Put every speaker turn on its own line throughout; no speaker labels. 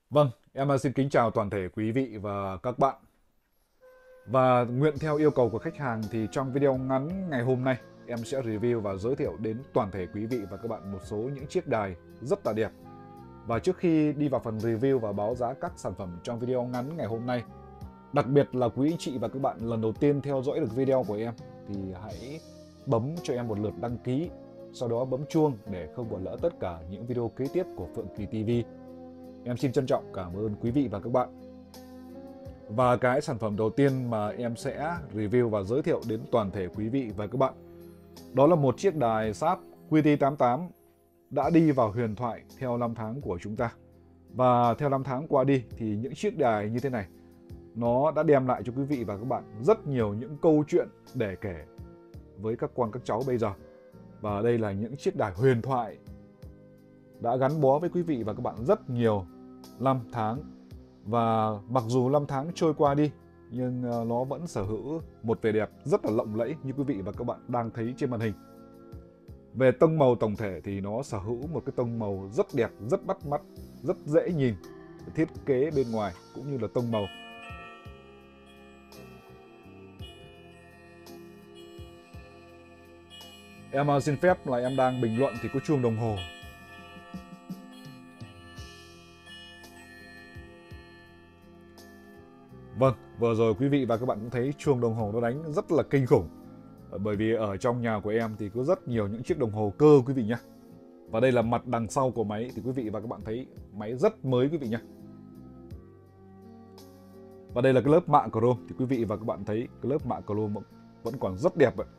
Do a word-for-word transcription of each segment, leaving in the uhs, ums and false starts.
Vâng, em xin kính chào toàn thể quý vị và các bạn. Và nguyện theo yêu cầu của khách hàng thì trong video ngắn ngày hôm nay, em sẽ review và giới thiệu đến toàn thể quý vị và các bạn một số những chiếc đài rất là đẹp. Và trước khi đi vào phần review và báo giá các sản phẩm trong video ngắn ngày hôm nay, đặc biệt là quý anh chị và các bạn lần đầu tiên theo dõi được video của em thì hãy bấm cho em một lượt đăng ký, sau đó bấm chuông để không bỏ lỡ tất cả những video kế tiếp của Phượng Kỳ ti vi. Em xin trân trọng cảm ơn quý vị và các bạn. Và cái sản phẩm đầu tiên mà em sẽ review và giới thiệu đến toàn thể quý vị và các bạn, đó là một chiếc đài Sharp Q T tám tám đã đi vào huyền thoại theo năm tháng của chúng ta. Và theo năm tháng qua đi thì những chiếc đài như thế này nó đã đem lại cho quý vị và các bạn rất nhiều những câu chuyện để kể với các con các cháu bây giờ. Và đây là những chiếc đài huyền thoại đã gắn bó với quý vị và các bạn rất nhiều năm tháng. Và mặc dù năm tháng trôi qua đi nhưng nó vẫn sở hữu một vẻ đẹp rất là lộng lẫy như quý vị và các bạn đang thấy trên màn hình. Về tông màu tổng thể thì nó sở hữu một cái tông màu rất đẹp, rất bắt mắt, rất dễ nhìn. Thiết kế bên ngoài cũng như là tông màu. Em xin phép là em đang bình luận thì có chuông đồng hồ. Vâng, vừa rồi quý vị và các bạn cũng thấy chuông đồng hồ nó đánh rất là kinh khủng. Bởi vì ở trong nhà của em thì có rất nhiều những chiếc đồng hồ cơ quý vị nhé. Và đây là mặt đằng sau của máy thì quý vị và các bạn thấy máy rất mới quý vị nhé. Và đây là cái lớp mạ chrome thì quý vị và các bạn thấy cái lớp mạ chrome vẫn còn rất đẹp vậy.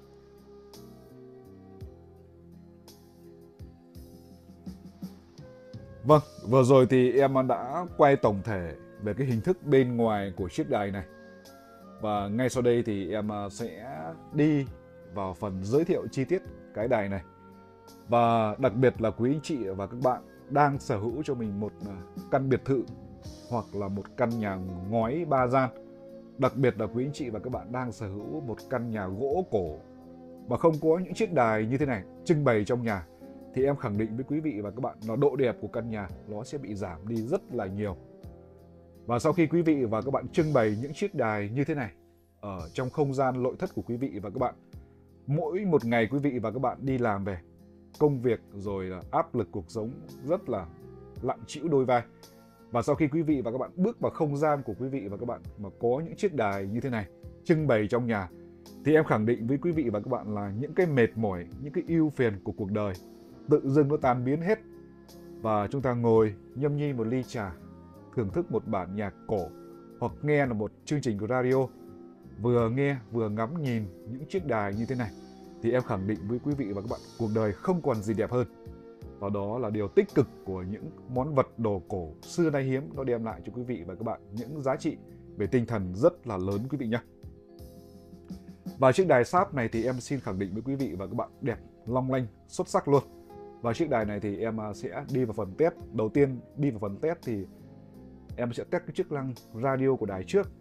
Vâng, vừa rồi thì em đã quay tổng thể về cái hình thức bên ngoài của chiếc đài này. Và ngay sau đây thì em sẽ đi vào phần giới thiệu chi tiết cái đài này. Và đặc biệt là quý anh chị và các bạn đang sở hữu cho mình một căn biệt thự hoặc là một căn nhà ngói ba gian. Đặc biệt là quý anh chị và các bạn đang sở hữu một căn nhà gỗ cổ mà không có những chiếc đài như thế này trưng bày trong nhà, thì em khẳng định với quý vị và các bạn là độ đẹp của căn nhà nó sẽ bị giảm đi rất là nhiều. Và sau khi quý vị và các bạn trưng bày những chiếc đài như thế này ở trong không gian nội thất của quý vị và các bạn, mỗi một ngày quý vị và các bạn đi làm về, công việc rồi là áp lực cuộc sống rất là nặng trĩu đôi vai. Và sau khi quý vị và các bạn bước vào không gian của quý vị và các bạn mà có những chiếc đài như thế này trưng bày trong nhà, thì em khẳng định với quý vị và các bạn là những cái mệt mỏi, những cái ưu phiền của cuộc đời tự dưng nó tan biến hết. Và chúng ta ngồi nhâm nhi một ly trà, thưởng thức một bản nhạc cổ hoặc nghe là một chương trình của radio, vừa nghe vừa ngắm nhìn những chiếc đài như thế này, thì em khẳng định với quý vị và các bạn cuộc đời không còn gì đẹp hơn. Và đó là điều tích cực của những món vật đồ cổ xưa nay hiếm, nó đem lại cho quý vị và các bạn những giá trị về tinh thần rất là lớn quý vị nhé. Và chiếc đài Sharp này thì em xin khẳng định với quý vị và các bạn đẹp, long lanh, xuất sắc luôn. Và chiếc đài này thì em sẽ đi vào phần test. Đầu tiên đi vào phần test thì em sẽ test cái chức năng radio của đài trước.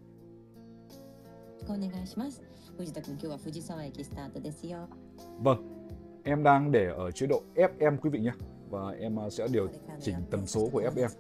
Vâng, em đang để ở chế độ ép em quý vị nhé. Và em sẽ điều chỉnh tần số của ép em.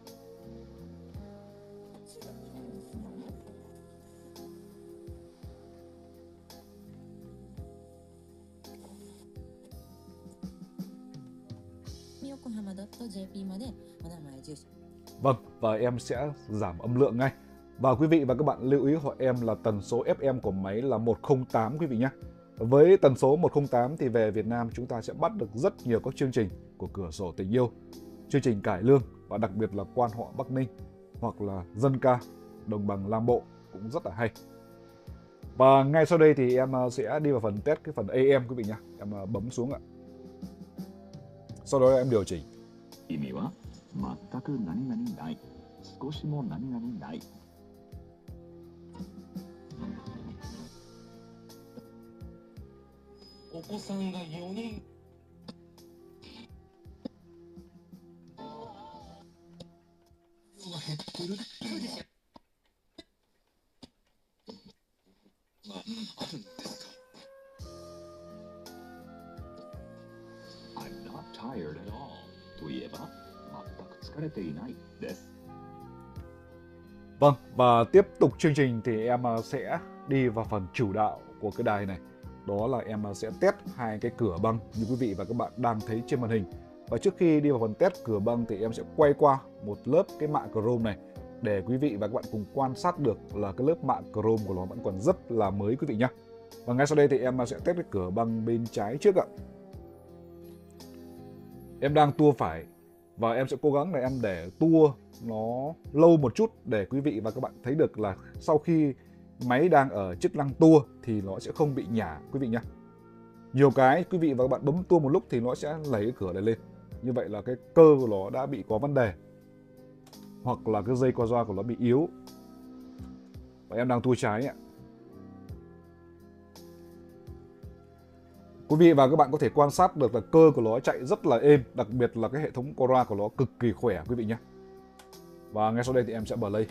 Vâng, và em sẽ giảm âm lượng ngay. Và quý vị và các bạn lưu ý hộ em là tần số ép em của máy là một không tám quý vị nhé. Với tần số một không tám thì về Việt Nam chúng ta sẽ bắt được rất nhiều các chương trình của Cửa sổ tình yêu, chương trình cải lương và đặc biệt là quan họ Bắc Ninh hoặc là dân ca đồng bằng Nam Bộ cũng rất là hay. Và ngay sau đây thì em sẽ đi vào phần test cái phần a em quý vị nhé. Em bấm xuống ạ. Sau đó em điều chỉnh.
意味は全く何々ない。少しも何々ない。
お子さんがよにん。減ってる。そうですよ。まあ、あるんですか。
I'm not tired at all. といえば、全く疲れていないです。
Vâng, và tiếp tục chương trình thì em sẽ đi vào phần chủ đạo của cái đài này. Đó là em sẽ test hai cái cửa băng như quý vị và các bạn đang thấy trên màn hình. Và trước khi đi vào phần test cửa băng thì em sẽ quay qua một lớp cái mạ chrome này để quý vị và các bạn cùng quan sát được là cái lớp mạ chrome của nó vẫn còn rất là mới quý vị nhé. Và ngay sau đây thì em sẽ test cái cửa băng bên trái trước ạ. Em đang tua phải và em sẽ cố gắng là em để tua nó lâu một chút để quý vị và các bạn thấy được là sau khi máy đang ở chức năng tua thì nó sẽ không bị nhả quý vị nhé. Nhiều cái quý vị và các bạn bấm tua một lúc thì nó sẽ lấy cái cửa này lên. Như vậy là cái cơ của nó đã bị có vấn đề, hoặc là cái dây co gioa của nó bị yếu. Và em đang tua trái ạ. Quý vị và các bạn có thể quan sát được là cơ của nó chạy rất là êm, đặc biệt là cái hệ thống Cora của nó cực kỳ khỏe quý vị nhé. Và ngay sau đây thì em sẽ play.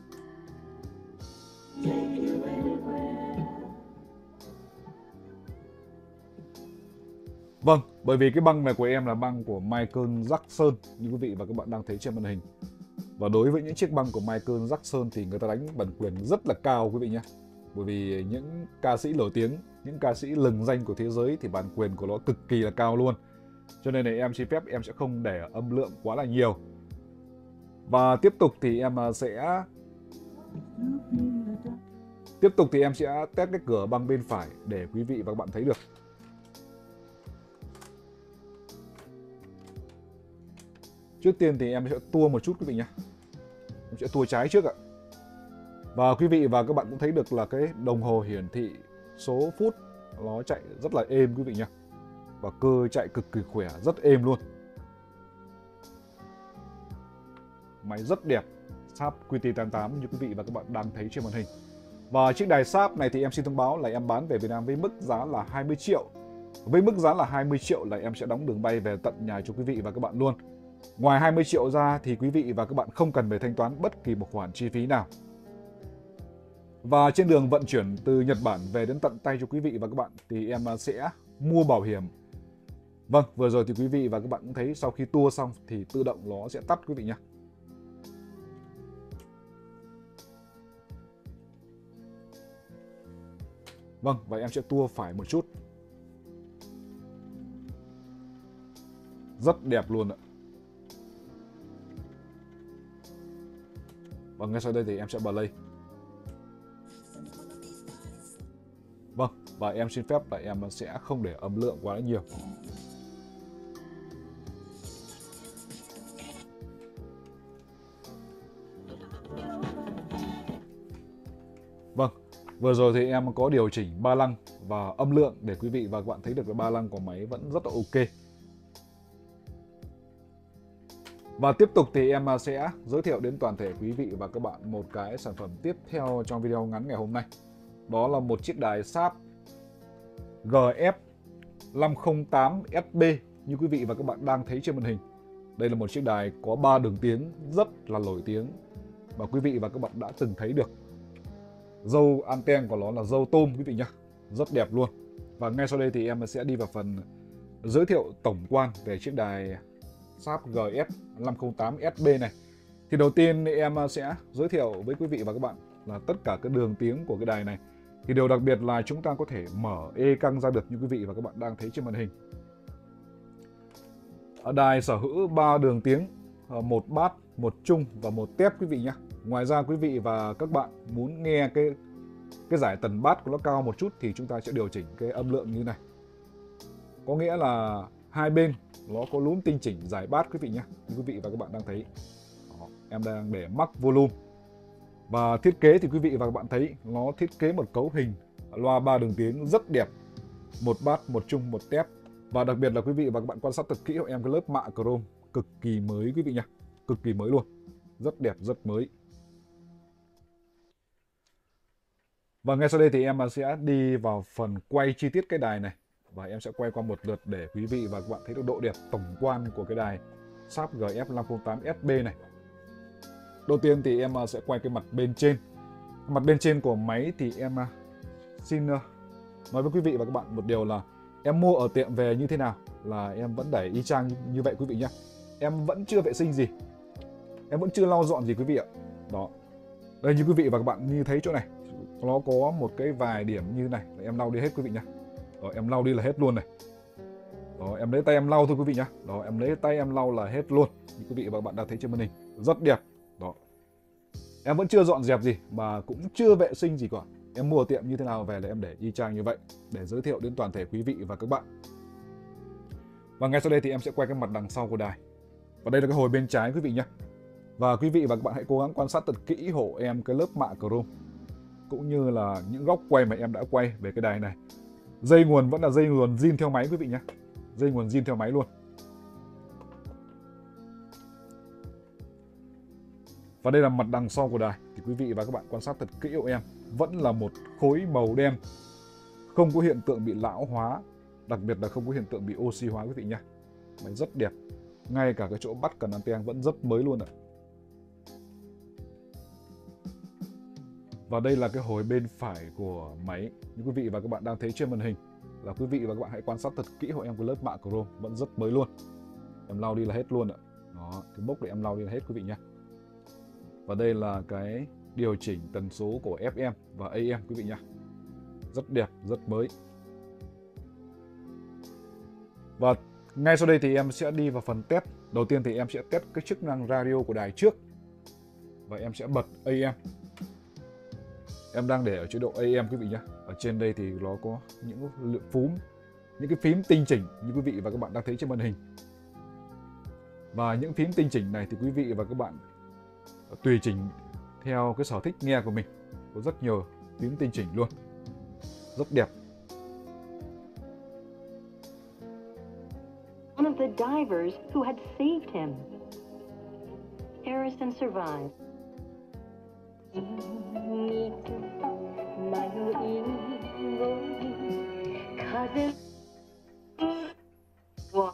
Vâng, bởi vì cái băng này của em là băng của Michael Jackson như quý vị và các bạn đang thấy trên màn hình. Và đối với những chiếc băng của Michael Jackson thì người ta đánh bản quyền rất là cao quý vị nhé. Bởi vì những ca sĩ nổi tiếng, những ca sĩ lừng danh của thế giới thì bản quyền của nó cực kỳ là cao luôn. Cho nên là em xin phép em sẽ không để âm lượng quá là nhiều. Và tiếp tục thì em sẽ Tiếp tục thì em sẽ test cái cửa băng bên phải để quý vị và các bạn thấy được. Trước tiên thì em sẽ tua một chút quý vị nhé. Em sẽ tua trái trước ạ. Và quý vị và các bạn cũng thấy được là cái đồng hồ hiển thị số phút nó chạy rất là êm quý vị nhé. Và cơ chạy cực kỳ khỏe, rất êm luôn. Máy rất đẹp, Sharp Q T tám mươi tám như quý vị và các bạn đang thấy trên màn hình. Và chiếc đài Sharp này thì em xin thông báo là em bán về Việt Nam với mức giá là hai mươi triệu. Với mức giá là hai mươi triệu là em sẽ đóng đường bay về tận nhà cho quý vị và các bạn luôn. Ngoài hai mươi triệu ra thì quý vị và các bạn không cần phải thanh toán bất kỳ một khoản chi phí nào. Và trên đường vận chuyển từ Nhật Bản về đến tận tay cho quý vị và các bạn thì em sẽ mua bảo hiểm. Vâng, vừa rồi thì quý vị và các bạn cũng thấy sau khi tua xong thì tự động nó sẽ tắt quý vị nhé. Vâng, và em sẽ tua phải một chút. Rất đẹp luôn ạ. Và ngay sau đây thì em sẽ play. Vâng, và em xin phép là em sẽ không để âm lượng quá nhiều. Vâng, vừa rồi thì em có điều chỉnh ba lăng và âm lượng để quý vị và các bạn thấy được là ba lăng của máy vẫn rất là ok. Và tiếp tục thì em sẽ giới thiệu đến toàn thể quý vị và các bạn một cái sản phẩm tiếp theo trong video ngắn ngày hôm nay. Đó là một chiếc đài Sharp G F năm không tám S B như quý vị và các bạn đang thấy trên màn hình. Đây là một chiếc đài có ba đường tiếng rất là nổi tiếng mà quý vị và các bạn đã từng thấy được. Râu anten của nó là râu tôm quý vị nhé, rất đẹp luôn. Và ngay sau đây thì em sẽ đi vào phần giới thiệu tổng quan về chiếc đài Sharp G F năm không tám S B này. Thì đầu tiên em sẽ giới thiệu với quý vị và các bạn là tất cả các đường tiếng của cái đài này. Thì điều đặc biệt là chúng ta có thể mở E căng ra được như quý vị và các bạn đang thấy trên màn hình. Ở đài sở hữu ba đường tiếng, một bass, một trung và một tép quý vị nhé. Ngoài ra quý vị và các bạn muốn nghe cái cái giải tần bass của nó cao một chút thì chúng ta sẽ điều chỉnh cái âm lượng như này. Có nghĩa là hai bên nó có núm tinh chỉnh giải bass quý vị nhé. Như quý vị và các bạn đang thấy. Đó, em đang để max volume. Và thiết kế thì quý vị và các bạn thấy nó thiết kế một cấu hình loa ba đường tiếng rất đẹp. Một bass, một trung, một tép. Và đặc biệt là quý vị và các bạn quan sát thật kỹ hộ em cái lớp mạ chrome cực kỳ mới quý vị nhé. Cực kỳ mới luôn. Rất đẹp, rất mới. Và ngay sau đây thì em sẽ đi vào phần quay chi tiết cái đài này. Và em sẽ quay qua một lượt để quý vị và các bạn thấy được độ đẹp tổng quan của cái đài Sharp G F năm không tám S B này. Đầu tiên thì em sẽ quay cái mặt bên trên. Mặt bên trên của máy thì em xin nói với quý vị và các bạn một điều là em mua ở tiệm về như thế nào là em vẫn để y chang như vậy quý vị nhé. Em vẫn chưa vệ sinh gì, em vẫn chưa lau dọn gì quý vị ạ. Đó. Đây như quý vị và các bạn như thấy chỗ này, nó có một cái vài điểm như này, em lau đi hết quý vị nhá. Đó, em lau đi là hết luôn này. Đó, em lấy tay em lau thôi quý vị nhá. Đó, em lấy tay em lau là hết luôn. Như quý vị và các bạn đã thấy trên màn hình, rất đẹp. Đó. Em vẫn chưa dọn dẹp gì mà cũng chưa vệ sinh gì cả. Em mua ở tiệm như thế nào về là em để y chang như vậy để giới thiệu đến toàn thể quý vị và các bạn. Và ngay sau đây thì em sẽ quay cái mặt đằng sau của đài. Và đây là cái hồi bên trái quý vị nhé. Và quý vị và các bạn hãy cố gắng quan sát thật kỹ hộ em cái lớp mạ chrome cũng như là những góc quay mà em đã quay về cái đài này. Dây nguồn vẫn là dây nguồn zin theo máy quý vị nhé. Dây nguồn zin theo máy luôn. Và đây là mặt đằng sau của đài. Thì quý vị và các bạn quan sát thật kỹ hộ em. Vẫn là một khối màu đen. Không có hiện tượng bị lão hóa. Đặc biệt là không có hiện tượng bị oxy hóa quý vị nhé. Máy rất đẹp. Ngay cả cái chỗ bắt cần anten vẫn rất mới luôn ạ. Và đây là cái hồi bên phải của máy. Như quý vị và các bạn đang thấy trên màn hình là quý vị và các bạn hãy quan sát thật kỹ hộ em cái lớp mạ chrome vẫn rất mới luôn. Em lau đi là hết luôn ạ. Đó, cái mốc để em lau đi là hết quý vị nhé. Và đây là cái điều chỉnh tần số của ép em và a em quý vị nhé. Rất đẹp, rất mới. Và ngay sau đây thì em sẽ đi vào phần test. Đầu tiên thì em sẽ test cái chức năng radio của đài trước. Và em sẽ bật a em. Em đang để ở chế độ a em quý vị nhé. Ở trên đây thì nó có những lượng phím, những cái phím tinh chỉnh như quý vị và các bạn đang thấy trên màn hình. Và những phím tinh chỉnh này thì quý vị và các bạn tùy chỉnh theo cái sở thích nghe của mình. Có rất nhiều phím tinh chỉnh luôn. Rất đẹp.
One of the divers who had saved him. Harrison survived. Well,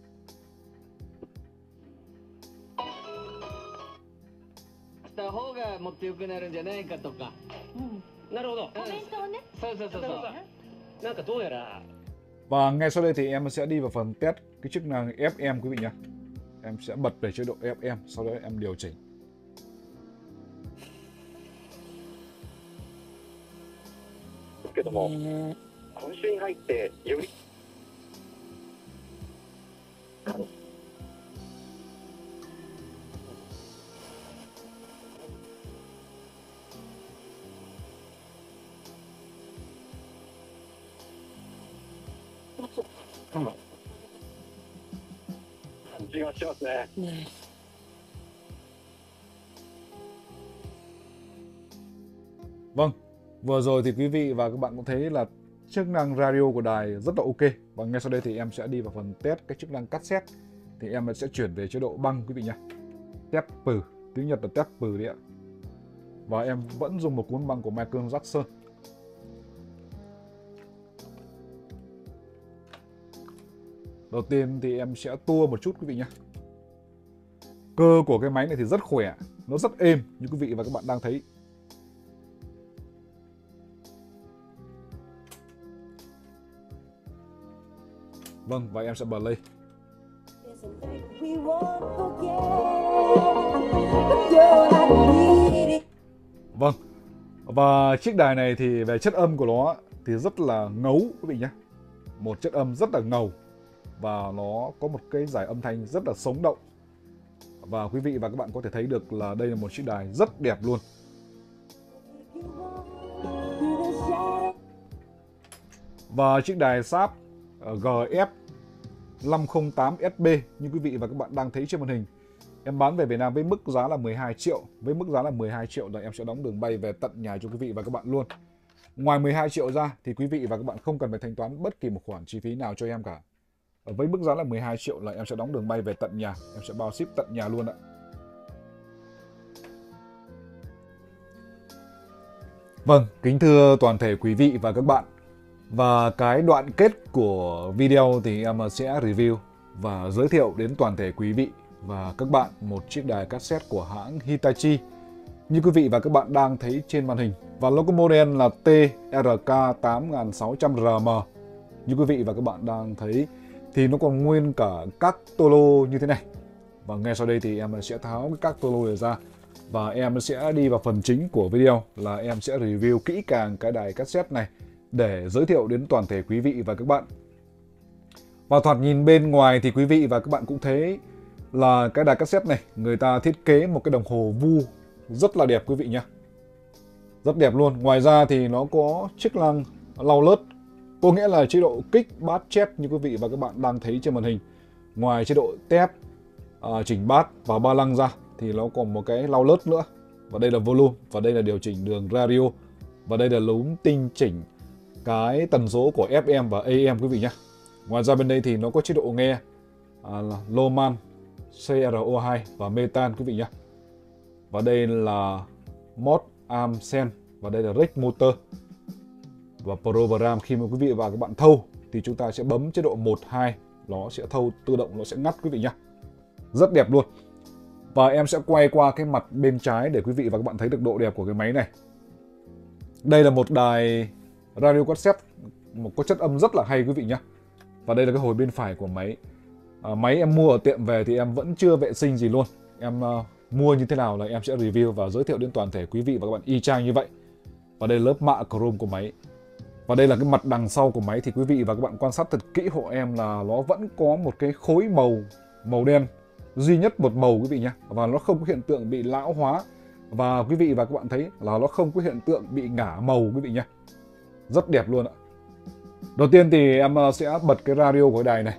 した方がもっと良くなるんじゃないかとか。なるほど。
コメントをね。
そうそうそうそう。なんかどうやら
Và ngay sau đây thì em sẽ đi vào phần test cái chức năng ép em quý vị nhé. Em sẽ bật về chế độ ép em, sau đó em điều chỉnh.
けども、今週に入ってより 感じがしますね。
Vâng, vừa rồi thì quý vị và các bạn cũng thấy là chức năng radio của đài rất là ok. Và ngay sau đây thì em sẽ đi vào phần test cái chức năng cassette. Thì em sẽ chuyển về chế độ băng quý vị nhé. Taper, tiếng Nhật là taper đấy ạ. Và em vẫn dùng một cuốn băng của Michael Jackson. Đầu tiên thì em sẽ tua một chút quý vị nhé. Cơ của cái máy này thì rất khỏe, nó rất êm như quý vị và các bạn đang thấy. Vâng, và em sẽ bật lên. Vâng, và chiếc đài này thì về chất âm của nó thì rất là ngấu quý vị nhé. Một chất âm rất là ngầu. Và nó có một cái giải âm thanh rất là sống động. Và quý vị và các bạn có thể thấy được là đây là một chiếc đài rất đẹp luôn. Và chiếc đài Sharp G F năm không tám S B như quý vị và các bạn đang thấy trên màn hình. Em bán về Việt Nam với mức giá là mười hai triệu. Với mức giá là mười hai triệu là em sẽ đóng đường bay về tận nhà cho quý vị và các bạn luôn. Ngoài mười hai triệu ra thì quý vị và các bạn không cần phải thanh toán bất kỳ một khoản chi phí nào cho em cả. Với mức giá là mười hai triệu là em sẽ đóng đường bay về tận nhà. Em sẽ bao ship tận nhà luôn ạ. Vâng, kính thưa toàn thể quý vị và các bạn. Và cái đoạn kết của video thì em sẽ review và giới thiệu đến toàn thể quý vị và các bạn một chiếc đài cassette của hãng Hitachi như quý vị và các bạn đang thấy trên màn hình. Và logo model là T R K tám sáu không không R M như quý vị và các bạn đang thấy. Thì nó còn nguyên cả các tolo như thế này. Và ngay sau đây thì em sẽ tháo cái các tolo này ra Và em sẽ đi vào phần chính của video là em sẽ review kỹ càng cái đài cassette này để giới thiệu đến toàn thể quý vị và các bạn. Và thoạt nhìn bên ngoài thì quý vị và các bạn cũng thấy là cái đài cassette này người ta thiết kế một cái đồng hồ vu rất là đẹp quý vị nhé. Rất đẹp luôn. Ngoài ra thì nó có chức năng lau lớt, có nghĩa là chế độ kích, bát, chép như quý vị và các bạn đang thấy trên màn hình. Ngoài chế độ tép, uh, chỉnh bát và ba lăng ra thì nó còn một cái lau lớt nữa. Và đây là volume, và đây là điều chỉnh đường radio, và đây là núm tinh chỉnh cái tần số của ép em và a em quý vị nhé. Ngoài ra bên đây thì nó có chế độ nghe uh, Lohmann, xê rờ o hai và Metan quý vị nhé. Và đây là Mode Arm Sense, và đây là Rec Motor. Và program khi mà quý vị và các bạn thâu thì chúng ta sẽ bấm chế độ một, hai, nó sẽ thâu tự động, nó sẽ ngắt quý vị nhé. Rất đẹp luôn. Và em sẽ quay qua cái mặt bên trái để quý vị và các bạn thấy được độ đẹp của cái máy này. Đây là một đài radio cassette, một có chất âm rất là hay quý vị nhé. Và đây là cái hồi bên phải của máy. À, máy em mua ở tiệm về thì em vẫn chưa vệ sinh gì luôn. Em uh, mua như thế nào là em sẽ review và giới thiệu đến toàn thể quý vị và các bạn y chang như vậy. Và đây là lớp mạ chrome của máy. Và đây là cái mặt đằng sau của máy, thì quý vị và các bạn quan sát thật kỹ hộ em là nó vẫn có một cái khối màu màu đen duy nhất một màu quý vị nhé. Và nó không có hiện tượng bị lão hóa. Và quý vị và các bạn thấy là nó không có hiện tượng bị ngả màu quý vị nhé. Rất đẹp luôn ạ. Đầu tiên thì em sẽ bật cái radio của cái đài này.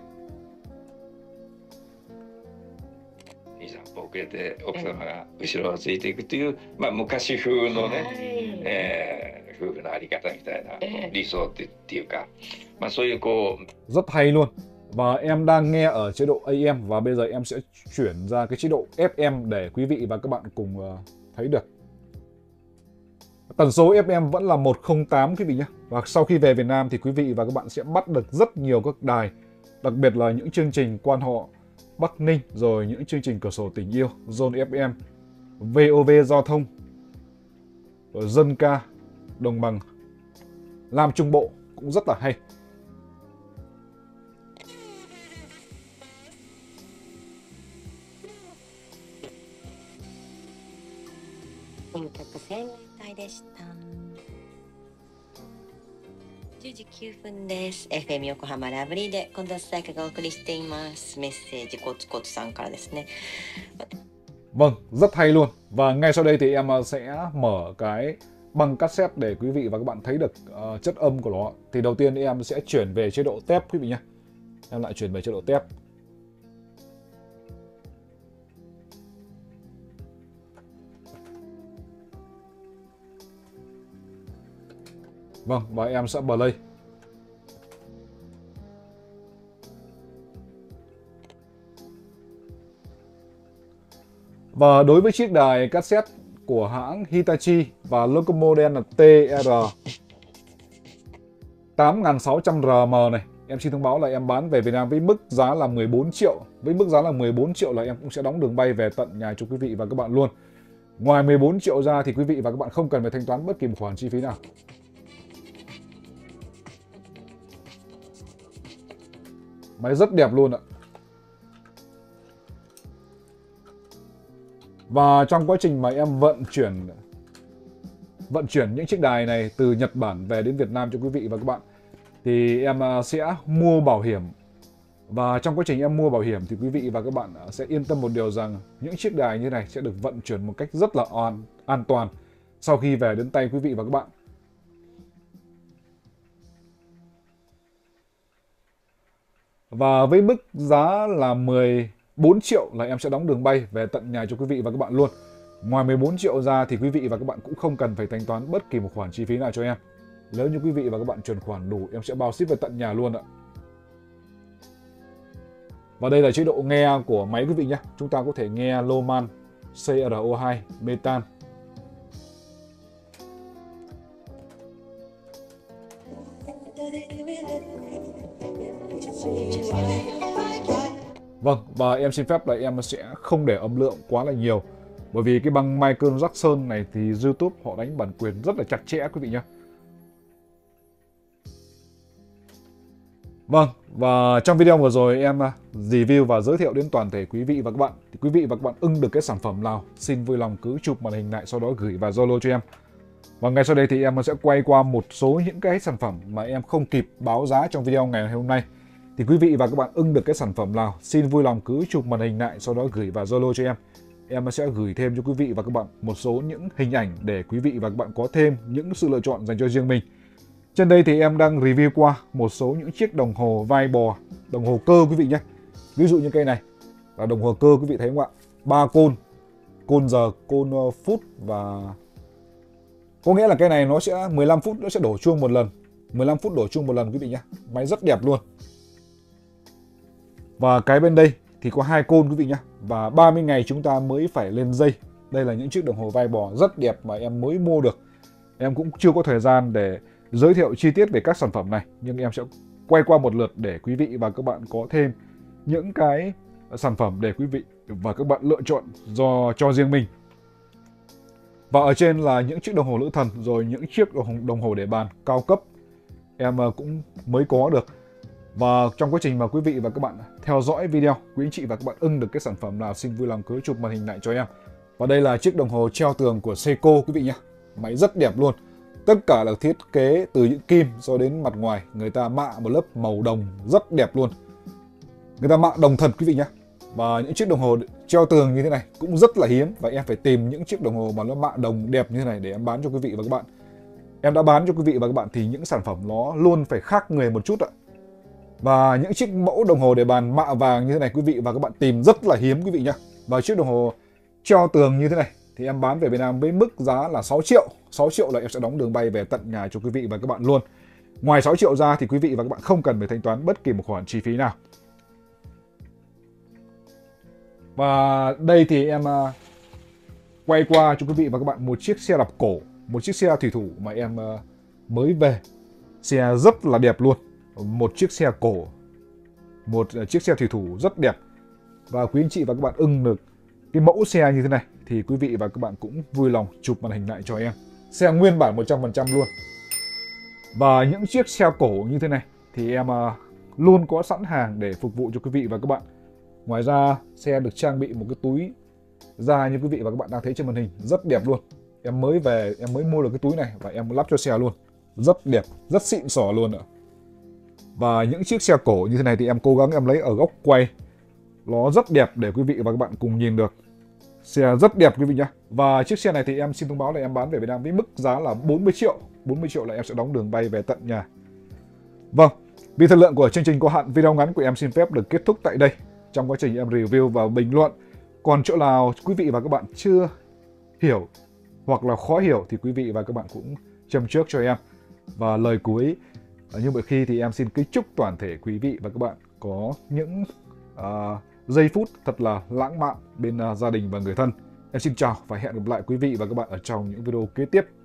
兄さん遅れて奥様が後ろをついていくという、まあ、昔風のね、えー、夫婦のあり方みたいな理想ってっていうか、まあ、そういうこう
rất hay luôn. Và em đang nghe ở chế độ a em, và bây giờ em sẽ chuyển ra cái chế độ ép em để quý vị và các bạn cùng uh, thấy được. Tần số ép em vẫn là một không tám quý vị nhé. Và sau khi về Việt Nam thì quý vị và các bạn sẽ bắt được rất nhiều các đài, đặc biệt là những chương trình quan họ Bắc Ninh, rồi những chương trình cửa sổ tình yêu, Zone ép em, vê o vê giao thông, rồi dân ca, đồng bằng, Nam Trung Bộ cũng rất là hay.
じゅうじきゅうふんです。エフエム 横浜ラブリーで近藤紗友香がお送りしています。メッセージコツコツさんからですね。
Vâng, rất hay luôn. Và ngay sau đây thì em sẽ mở cái băng cassette để quý vị và các bạn thấy được uh, chất âm của nó. Thì đầu tiên em sẽ chuyển về chế độ tép quý vị nhé. Em lại chuyển về chế độ tép. Vâng, và em sẽ play. Và đối với chiếc đài cassette của hãng Hitachi và logo model là tê rờ tám nghìn sáu trăm R M này, em xin thông báo là em bán về Việt Nam với mức giá là mười bốn triệu. Với mức giá là mười bốn triệu là em cũng sẽ đóng đường bay về tận nhà cho quý vị và các bạn luôn. Ngoài mười bốn triệu ra thì quý vị và các bạn không cần phải thanh toán bất kỳ một khoản chi phí nào. Máy rất đẹp luôn ạ. Và trong quá trình mà em vận chuyển vận chuyển những chiếc đài này từ Nhật Bản về đến Việt Nam cho quý vị và các bạn thì em sẽ mua bảo hiểm. Và trong quá trình em mua bảo hiểm thì quý vị và các bạn sẽ yên tâm một điều rằng những chiếc đài như này sẽ được vận chuyển một cách rất là an, an toàn sau khi về đến tay quý vị và các bạn. Và với mức giá là mười bốn triệu là em sẽ đóng đường bay về tận nhà cho quý vị và các bạn luôn. Ngoài mười bốn triệu ra thì quý vị và các bạn cũng không cần phải thanh toán bất kỳ một khoản chi phí nào cho em. Nếu như quý vị và các bạn chuyển khoản đủ, em sẽ bao ship về tận nhà luôn ạ. Và đây là chế độ nghe của máy quý vị nhé. Chúng ta có thể nghe Lohmann, xê rờ o hai, Metan. Vâng, và em xin phép là em sẽ không để âm lượng quá là nhiều. Bởi vì cái băng Michael Jackson này thì YouTube họ đánh bản quyền rất là chặt chẽ quý vị nhé. Vâng, và trong video vừa rồi em review và giới thiệu đến toàn thể quý vị và các bạn. Thì quý vị và các bạn ưng được cái sản phẩm nào, xin vui lòng cứ chụp màn hình lại, sau đó gửi vào Zalo cho em. Và ngay sau đây thì em sẽ quay qua một số những cái sản phẩm mà em không kịp báo giá trong video ngày hôm nay. Thì quý vị và các bạn ưng được cái sản phẩm nào, xin vui lòng cứ chụp màn hình lại, sau đó gửi vào Zalo cho em. Em sẽ gửi thêm cho quý vị và các bạn một số những hình ảnh để quý vị và các bạn có thêm những sự lựa chọn dành cho riêng mình. Trên đây thì em đang review qua một số những chiếc đồng hồ vai bò, đồng hồ cơ quý vị nhé. Ví dụ như cây này là đồng hồ cơ, quý vị thấy không ạ? ba côn, côn giờ, côn phút, và có nghĩa là cái này nó sẽ mười lăm phút nó sẽ đổ chuông một lần. mười lăm phút đổ chuông một lần quý vị nhé. Máy rất đẹp luôn. Và cái bên đây thì có hai côn quý vị nhé. Và ba mươi ngày chúng ta mới phải lên dây. Đây là những chiếc đồng hồ vai bò rất đẹp mà em mới mua được. Em cũng chưa có thời gian để giới thiệu chi tiết về các sản phẩm này, nhưng em sẽ quay qua một lượt để quý vị và các bạn có thêm những cái sản phẩm để quý vị và các bạn lựa chọn do cho riêng mình. Và ở trên là những chiếc đồng hồ nữ thần, rồi những chiếc đồng hồ, đồng hồ để bàn cao cấp em cũng mới có được. Và trong quá trình mà quý vị và các bạn theo dõi video, quý anh chị và các bạn ưng được cái sản phẩm nào, xin vui lòng cứ chụp màn hình lại cho em. Và đây là chiếc đồng hồ treo tường của Seiko quý vị nhé. Máy rất đẹp luôn. Tất cả là thiết kế từ những kim cho đến mặt ngoài, người ta mạ một lớp màu đồng rất đẹp luôn. Người ta mạ đồng thật quý vị nhé. Và những chiếc đồng hồ treo tường như thế này cũng rất là hiếm, và em phải tìm những chiếc đồng hồ mà nó mạ đồng đẹp như thế này để em bán cho quý vị và các bạn. Em đã bán cho quý vị và các bạn thì những sản phẩm nó luôn phải khác người một chút ạ. Và những chiếc mẫu đồng hồ để bàn mạ vàng như thế này quý vị và các bạn tìm rất là hiếm quý vị nhé. Và chiếc đồng hồ treo tường như thế này thì em bán về Việt Nam với mức giá là sáu triệu. sáu triệu là em sẽ đóng đường bay về tận nhà cho quý vị và các bạn luôn. Ngoài sáu triệu ra thì quý vị và các bạn không cần phải thanh toán bất kỳ một khoản chi phí nào. Và đây thì em uh, quay qua cho quý vị và các bạn một chiếc xe đạp cổ, một chiếc xe thủy thủ mà em uh, mới về. Xe rất là đẹp luôn. Một chiếc xe cổ, một uh, chiếc xe thủy thủ rất đẹp. Và quý anh chị và các bạn ưng được cái mẫu xe như thế này thì quý vị và các bạn cũng vui lòng chụp màn hình lại cho em. Xe nguyên bản một trăm phần trăm luôn. Và những chiếc xe cổ như thế này thì em uh, luôn có sẵn hàng để phục vụ cho quý vị và các bạn. Ngoài ra xe được trang bị một cái túi da như quý vị và các bạn đang thấy trên màn hình, rất đẹp luôn. Em mới về, em mới mua được cái túi này và em lắp cho xe luôn. Rất đẹp, rất xịn sò luôn ạ. Và những chiếc xe cổ như thế này thì em cố gắng em lấy ở góc quay nó rất đẹp để quý vị và các bạn cùng nhìn được. Xe rất đẹp quý vị nhé. Và chiếc xe này thì em xin thông báo là em bán về Việt Nam với mức giá là bốn mươi triệu. bốn mươi triệu là em sẽ đóng đường bay về tận nhà. Vâng, vì thời lượng của chương trình có hạn, video ngắn của em xin phép được kết thúc tại đây. Trong quá trình em review và bình luận, còn chỗ nào quý vị và các bạn chưa hiểu hoặc là khó hiểu thì quý vị và các bạn cũng châm trước cho em. Và lời cuối như mọi khi thì em xin kính chúc toàn thể quý vị và các bạn có những uh, giây phút thật là lãng mạn bên uh, gia đình và người thân. Em xin chào và hẹn gặp lại quý vị và các bạn ở trong những video kế tiếp.